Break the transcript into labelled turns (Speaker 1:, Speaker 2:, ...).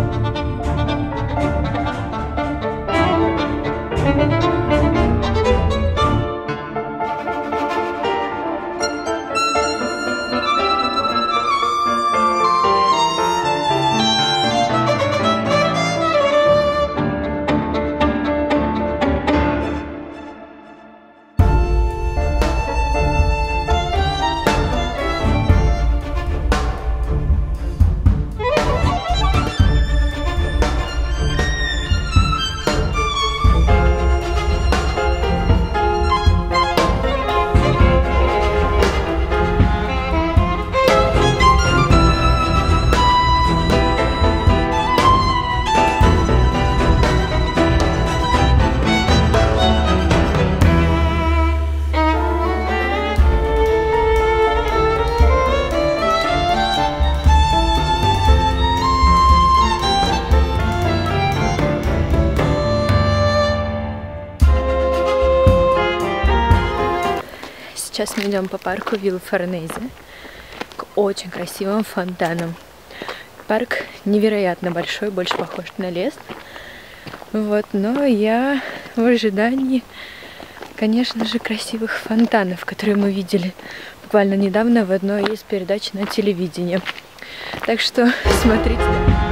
Speaker 1: Сейчас мы идем по парку Вилла Форнезе к очень красивым фонтанам. Парк невероятно большой, больше похож на лес. Вот, но я в ожидании, конечно же, красивых фонтанов, которые мы видели буквально недавно в одной из передач на телевидении. Так что смотрите.